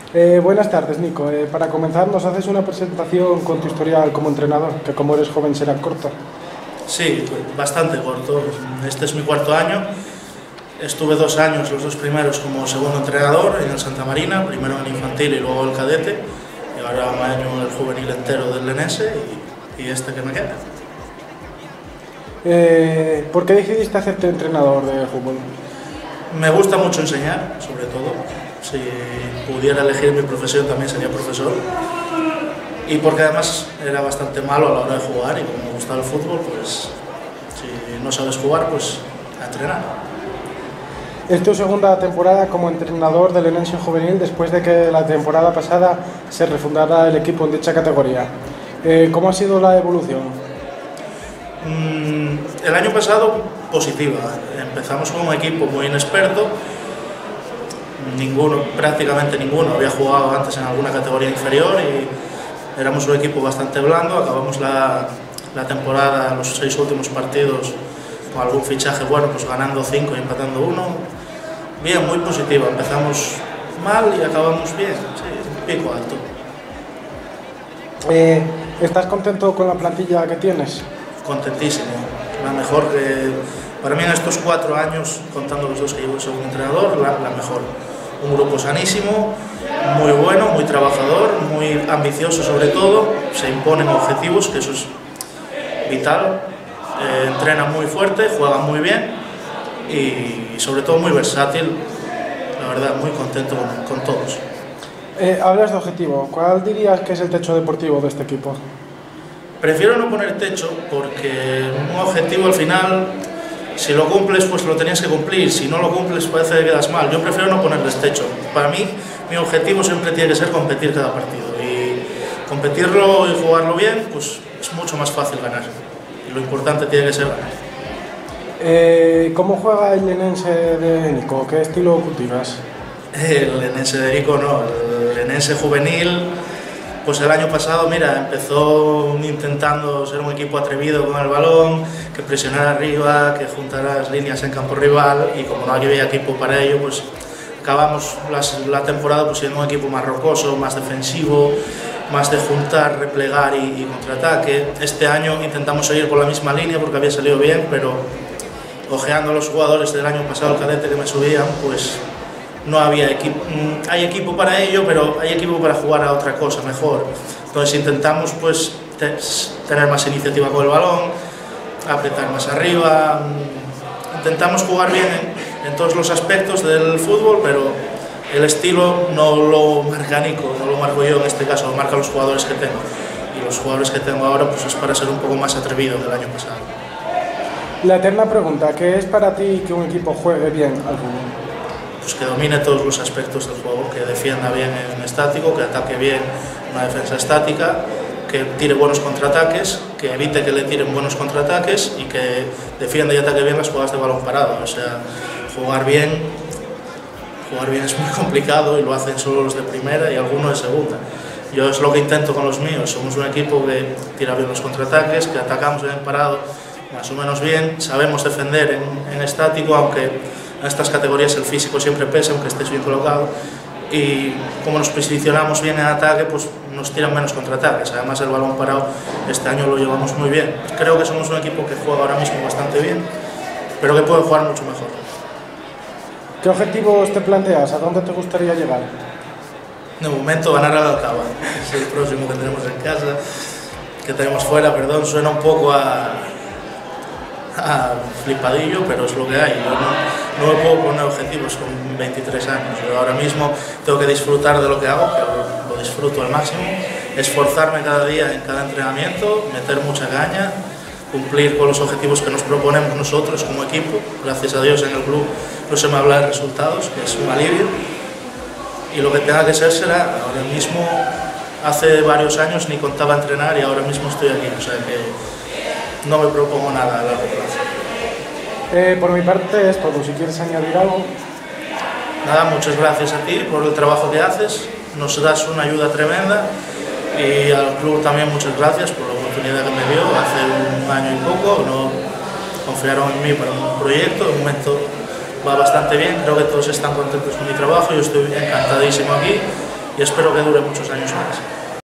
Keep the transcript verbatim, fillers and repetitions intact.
Eh, buenas tardes, Nico. Eh, para comenzar, ¿nos haces una presentación con tu historial como entrenador? Que como eres joven será corta. Sí, bastante corto. Este es mi cuarto año. Estuve dos años, los dos primeros, como segundo entrenador en el Santa Marina, primero en el infantil y luego el cadete, y ahora un año en el juvenil entero del Lenense y, y este que me queda. Eh, ¿Por qué decidiste hacerte entrenador de fútbol? Me gusta mucho enseñar, sobre todo. Si pudiera elegir mi profesión también sería profesor. Y porque además era bastante malo a la hora de jugar y como me gustaba el fútbol, pues si no sabes jugar, pues a entrenar. Es tu segunda temporada como entrenador del Lenense Juvenil después de que la temporada pasada se refundara el equipo en dicha categoría. Eh, ¿Cómo ha sido la evolución? Mm, el año pasado positiva. Empezamos con un equipo muy inexperto. Ninguno, prácticamente ninguno había jugado antes en alguna categoría inferior y éramos un equipo bastante blando. Acabamos la, la temporada, los seis últimos partidos, con algún fichaje bueno, pues ganando cinco y empatando uno. Bien, muy positiva. Empezamos mal y acabamos bien, sí, pico alto. Eh, ¿Estás contento con la plantilla que tienes? Contentísimo. La mejor que, para mí en estos cuatro años, contando los dos que llevo como entrenador, la, la mejor. Un grupo sanísimo, muy bueno, muy trabajador, muy ambicioso sobre todo, se imponen objetivos, que eso es vital. Eh, entrena muy fuerte, juega muy bien y sobre todo muy versátil, la verdad muy contento con, con todos. Eh, hablas de objetivo, ¿cuál dirías que es el techo deportivo de este equipo? Prefiero no poner techo porque un objetivo al final, si lo cumples pues lo tenías que cumplir, si no lo cumples parece que quedas mal. Yo prefiero no ponerles techo. Para mí mi objetivo siempre tiene que ser competir cada partido y competirlo y jugarlo bien pues es mucho más fácil ganar. Y lo importante tiene que ser ganar. Eh, ¿Cómo juega el Lenense de Nico? ¿Qué estilo cultivas? El Lenense de Nico no, el Lenense juvenil, pues el año pasado, mira, empezó intentando ser un equipo atrevido con el balón, que presionara arriba, que juntara las líneas en campo rival y como no había equipo para ello, pues acabamos las, la temporada pues, siendo un equipo más rocoso, más defensivo, más de juntar, replegar y, y contraataque. Este año intentamos seguir por la misma línea porque había salido bien, pero ojeando a los jugadores del año pasado, el cadete que me subían, pues no había equipo. Hay equipo para ello, pero hay equipo para jugar a otra cosa mejor. Entonces intentamos pues te, tener más iniciativa con el balón, apretar más arriba, intentamos jugar bien en, en todos los aspectos del fútbol, pero el estilo no lo marca Nico, no lo marco yo en este caso, lo marcan los jugadores que tengo. Y los jugadores que tengo ahora pues es para ser un poco más atrevido que el año pasado. La eterna pregunta, ¿qué es para ti que un equipo juegue bien al fútbol? Pues que domine todos los aspectos del juego, que defienda bien en estático, que ataque bien una defensa estática, que tire buenos contraataques, que evite que le tiren buenos contraataques y que defienda y ataque bien las jugadas de balón parado. O sea, jugar bien, jugar bien es muy complicado y lo hacen solo los de primera y algunos de segunda. Yo es lo que intento con los míos, somos un equipo que tira bien los contraataques, que atacamos bien parado más o menos bien, sabemos defender en, en estático, aunque en estas categorías el físico siempre pesa, aunque estés bien colocado, y como nos posicionamos bien en ataque, pues nos tiran menos contraataques. Además el balón parado este año lo llevamos muy bien. Creo que somos un equipo que juega ahora mismo bastante bien, pero que puede jugar mucho mejor. ¿Qué objetivos te planteas? ¿A dónde te gustaría llegar? De momento ganar al Alcaba, es el próximo que tenemos en casa, que tenemos fuera, perdón, suena un poco a... Ah, flipadillo, pero es lo que hay. Yo no, no me puedo poner objetivos con veintitrés años. Yo ahora mismo tengo que disfrutar de lo que hago, que lo, lo disfruto al máximo, esforzarme cada día en cada entrenamiento, meter mucha caña, cumplir con los objetivos que nos proponemos nosotros como equipo. Gracias a Dios en el club no se me habla de resultados, que es un alivio, y lo que tenga que ser será. Ahora mismo, hace varios años ni contaba entrenar y ahora mismo estoy aquí, o sea que no me propongo nada a largo plazo. Eh, por mi parte es todo, si quieres añadir algo. Nada, muchas gracias a ti por el trabajo que haces, nos das una ayuda tremenda y al club también muchas gracias por la oportunidad que me dio hace un año y poco, no confiaron en mí para un proyecto, de momento va bastante bien, creo que todos están contentos con mi trabajo, yo estoy encantadísimo aquí y espero que dure muchos años.